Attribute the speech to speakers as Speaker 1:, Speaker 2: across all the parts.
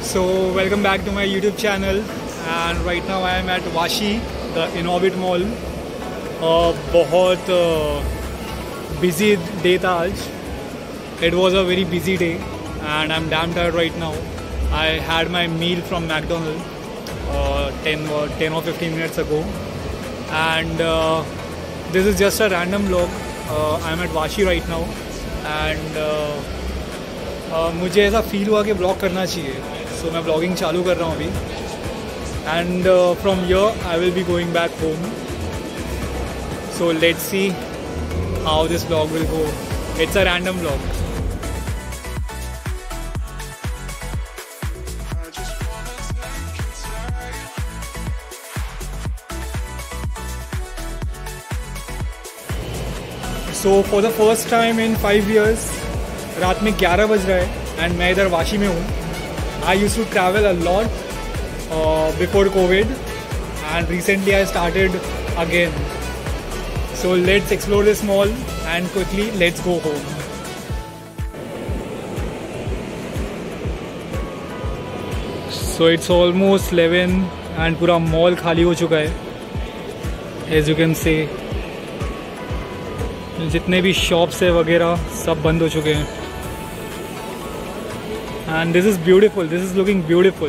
Speaker 1: So welcome back to my YouTube channel, and right now I am at Vashi, the Inorbit Mall. बहुत busy day था आज. It was a very busy day and I'm damn tired right now. I had my meal from McDonald's 10 or 15 minutes ago, and this is just a random vlog. I'm at Vashi right now and मुझे ऐसा feel हुआ कि blog करना चाहिए, सो मैं blogging चालू कर रहा हूँ अभी. And from here I will be going back home. So let's see how this blog will go. It's a random blog. So for the first time in 5 years रात में 11 बज रहा है एंड मैं इधर वाशी में हूँ. I use to travel a lot before covid and recently I started again. So let's explore this mall and quickly let's go home. So it's almost 11 and पूरा मॉल खाली हो चुका है. एज यू कैन से जितने भी shops है वगैरह सब बंद हो चुके हैं. And this is beautiful. This is looking beautiful.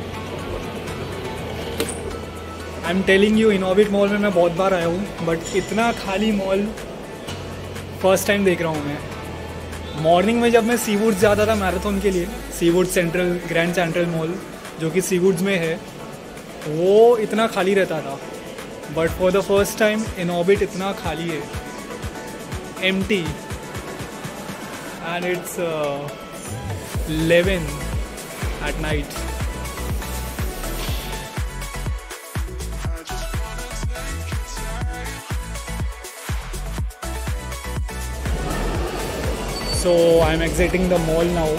Speaker 1: I am telling you, Inorbit mall में मैं बहुत बार आया हूँ बट इतना खाली मॉल फर्स्ट टाइम देख रहा हूँ मैं. मॉर्निंग में जब मैं सीवुड्स जाता था मैराथन के लिए, Seawoods Central, Grand Central mall जो कि सीवुड्स में है, वो इतना खाली रहता था. But for the first time Inorbit इतना खाली है, empty, and it's 11 at night. So I'm exiting the mall now.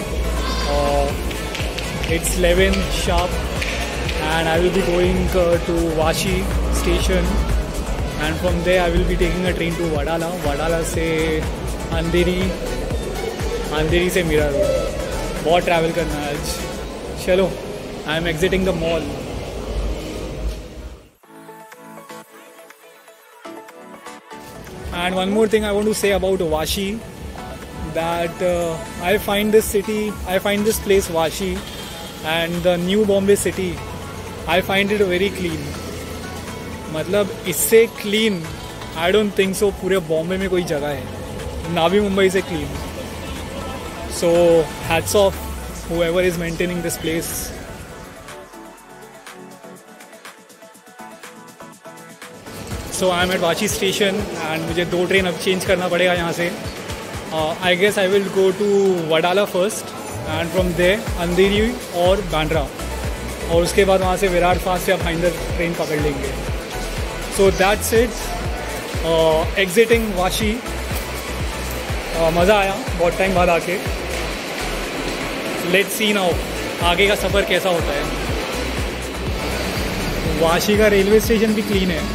Speaker 1: It's 11 sharp and I will be going to Vashi station. And from there I will be taking a train to Vadala. Vadala से अंधेरी, अंधेरी से Meera road. बहुत travel करना है आज. चलो, I am exiting the mall. And one more thing I want to say about Vashi, that I find this place Vashi and the new Bombay city, I find it very clean. मतलब इससे clean I don't think so पूरे बॉम्बे में कोई जगह है, ना भी मुंबई से clean. So hats off whoever is maintaining this place. So I am at Vashi station and मुझे 2 ट्रेन अब चेंज करना पड़ेगा यहाँ से. I guess I will go to Vadala first and from there Andheri और बांद्रा, और उसके बाद वहाँ से विरार फास्ट या भाईंदर ट्रेन पकड़ लेंगे. So that's it. Exiting Vashi. मज़ा आया बहुत टाइम बाद आके. Let's see now आगे का सफ़र कैसा होता है. वाशी का रेलवे स्टेशन भी क्लीन है.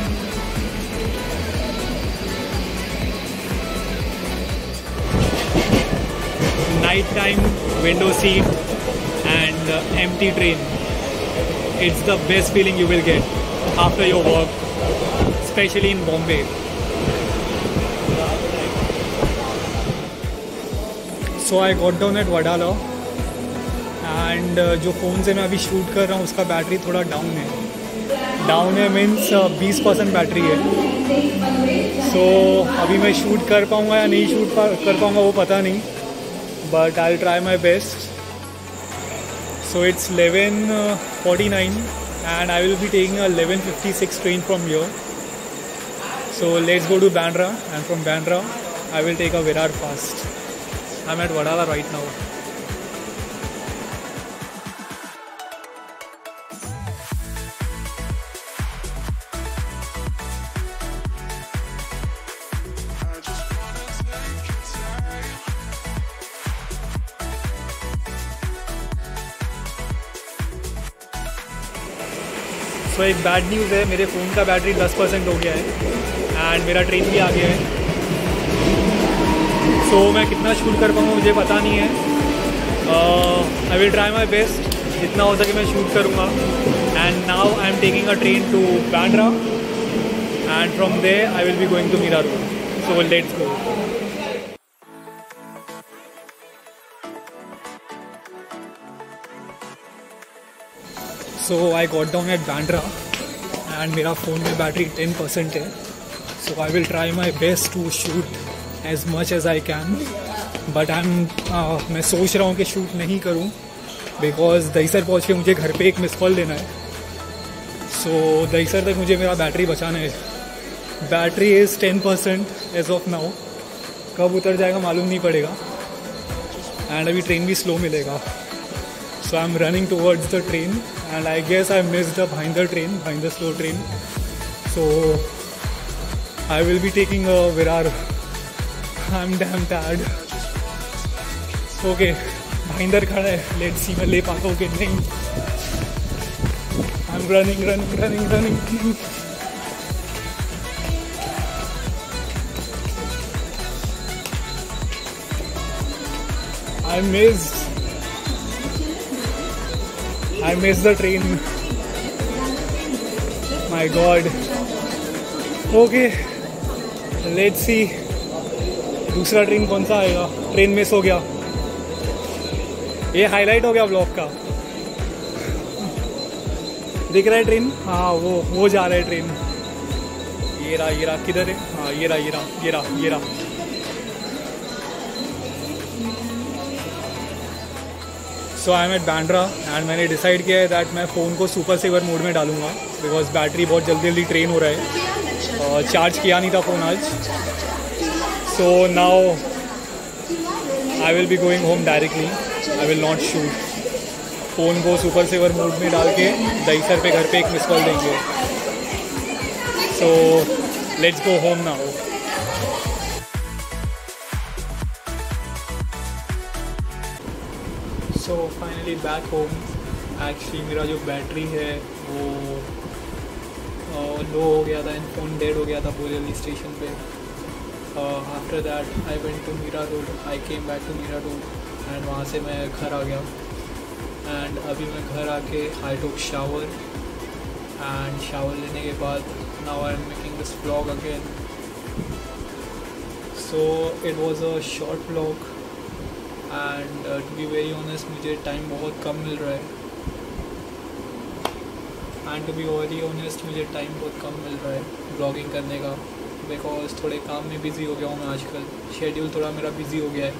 Speaker 1: Night time window seat and empty train. It's the best feeling you will get after your work, especially in Bombay. So I got down at Vadala and जो phone से मैं अभी shoot कर रहा हूँ उसका बैटरी थोड़ा डाउन है मीन्स 20% बैटरी है. सो अभी मैं शूट कर पाऊँगा या नहीं शूट कर पाऊँगा वो पता नहीं, but I will try my best. So it's 11:49 and I will be taking a 11:56 train from here. So let's go to Bandra, and from Bandra I will take a Virar fast. I'm at Vadala right now. So एक bad news है, मेरे phone का battery 10% हो गया है and मेरा train भी आ गया है. सो मैं कितना शूट कर पाऊँगा मुझे पता नहीं है. I will try my best. जितना हो सके मैं शूट करूँगा. And now I am taking a train to Bandra and from there I will be going to Mira road. So let's go. So I got down at Bandra and मेरा phone में battery 10% है. So I will try my best to shoot as much as I can. But मैं सोच रहा हूँ कि shoot नहीं करूँ बिकॉज दहीसर पहुँच के मुझे घर पे एक मिस कॉल देना है. So दहीसर तक मुझे मेरा बैटरी बचाना है. Battery is 10% as of now. कब उतर जाएगा मालूम नहीं पड़ेगा. एंड अभी ट्रेन भी स्लो मिलेगा. So I'm running towards the train and I guess I missed the Bhinder train, Bhinder slow train. So I will be taking a Virar. I'm damn tired. Okay, Bhinder खड़ा है. Let's see मैं ले पाता हूँ कि नहीं. I'm running. I missed the train. My God. Okay. Let's see. दूसरा train कौन सा आएगा. ट्रेन मिस हो गया. ये हाईलाइट हो गया ब्लॉग का. दिख रहा है ट्रेन. हाँ वो जा रहा है ट्रेन. ये रहा किधर है. हाँ ये रहा. So I am at Bandra and मैंने डिसाइड किया है दैट मैं फ़ोन को सुपर सेवर मोड में डालूंगा बिकॉज बैटरी बहुत जल्दी ड्रेन हो रहा है. चार्ज किया नहीं था फ़ोन आज. So now I will be going home directly. I will not shoot. Phone को सुपर सेवर मोड में डाल के दहीसर पे घर पे एक मिस कॉल देंगे. So let's go home now. So finally back home. Actually मेरा जो बैटरी है वो लो हो गया था एंड फ़ोन डेड हो गया था बोरिवली स्टेशन पे. After that I went to Mira road. I came back to Mira road and वहाँ से मैं घर आ गया. एंड अभी मैं घर आके I took shower and shower लेने के बाद now I am making this vlog again. So it was a short vlog and to be very honest मुझे टाइम बहुत कम मिल रहा है. ब्लॉगिंग करने का बिकॉज थोड़े काम में बिज़ी हो गया हूँ मैं आजकल. शेड्यूल थोड़ा मेरा बिज़ी हो गया है.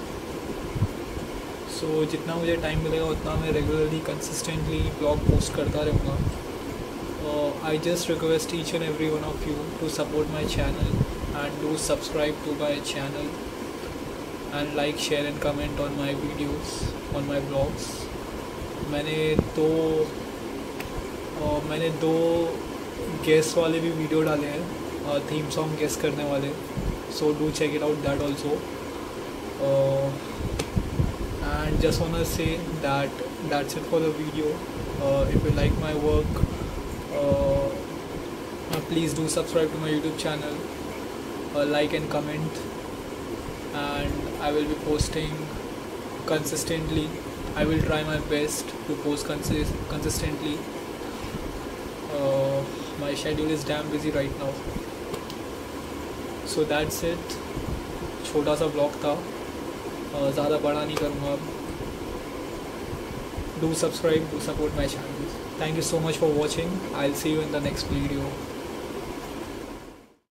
Speaker 1: सो जितना मुझे टाइम मिलेगा उतना मैं रेगुलरली कंसिस्टेंटली ब्लॉग पोस्ट करता रहूँगा. I just request each and every one of you to support my channel and do subscribe to my channel and like, share and comment on my videos, on my vlogs. मैंने दो guest वाले भी video डाले हैं. Theme song guess करने वाले. So do check it out that also. And just want to say that's it for the video. If you like my work please do subscribe to my YouTube channel. Like and comment. And I will be posting consistently. I will try my best to post consistently. My schedule is damn busy right now. So that's it. छोटा सा blog था. ज़्यादा बड़ा नहीं करूँगा अब. Do subscribe, do support my channel. Thank you so much for watching. I'll see you in the next video.